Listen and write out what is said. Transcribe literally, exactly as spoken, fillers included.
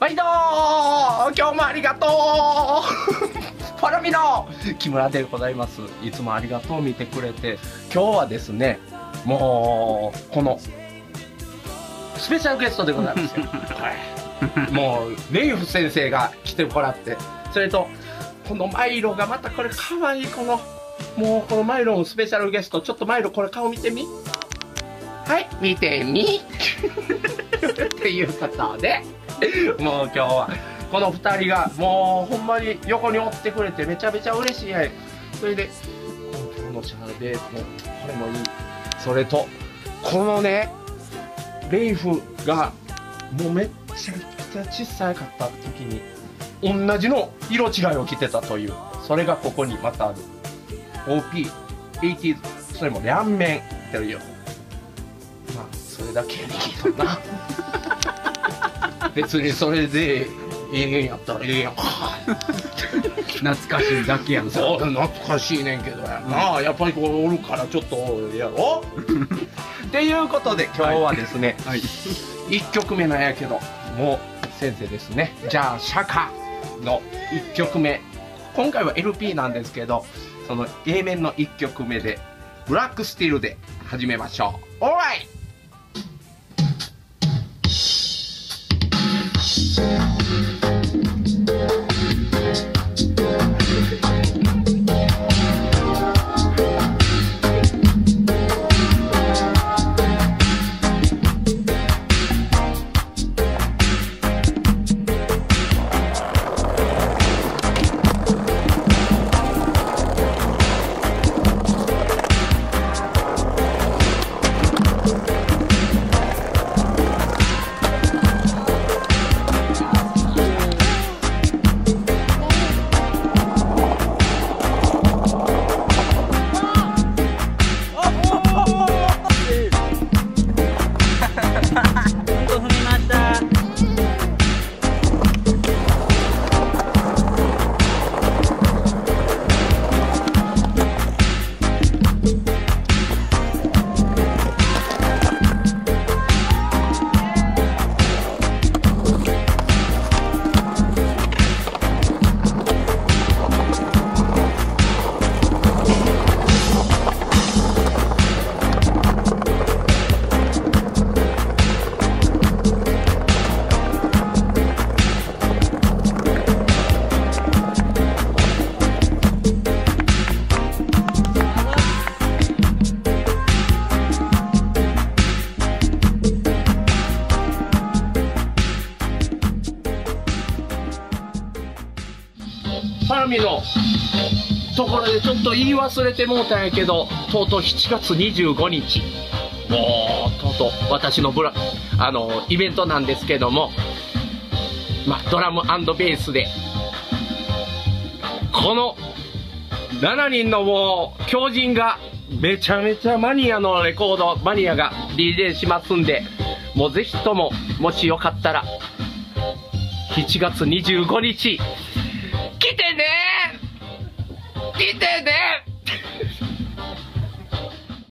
毎度ー今日もありがとうパラミの木村でございます。いつもありがとう見てくれて。今日はですね、もうこのスペシャルゲストでございますよもうレイフ先生が来てもらって、それとこのマイロがまたこれかわいい、このもうこのマイロのスペシャルゲスト、ちょっとマイロこれ顔見てみ、はい見てみっていうことで、もう今日はこのふたりがもうほんまに横におってくれてめちゃめちゃ嬉しいやん。それでこのシャーベートもこれもいい。それとこのねレイフがもうめっちゃくちゃ小さかった時に同じの色違いを着てたという、それがここにまたある オーピーエイティーズ、 それも両面という、まあそれだけやねんけどな別にそれでええんやったらええやんか懐かしいだけやん。 そう懐かしいねんけどやな、うん、やっぱりこうおるからちょっとやろっていうことで今日はですね、はいはい、いっきょくめなんやけど、もう先生ですね、じゃあ釈迦のいっきょくめ、今回は エルピー なんですけど、その A 面のいっきょくめでブラックスティールで始めましょう。オーライ。パラミのところでちょっと言い忘れてもうたんやけど、とうとうしちがつにじゅうごにち、もうとうとう私のブラあのイベントなんですけども、まあ、ドラム&ベースでこのしちにんのもう狂人がめちゃめちゃマニアのレコードマニアが ディージェー しますんで、もうぜひとももしよかったらしちがつにじゅうごにち来てねー来てね